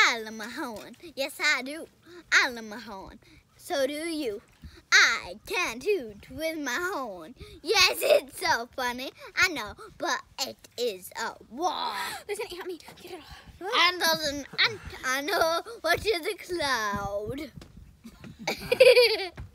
I love my horn. Yes, I do. I love my horn. So do you. I can toot with my horn. Yes, it's so funny. I know, but it is a war. Listen, help me get it off. And there's an ant I know, what is a cloud?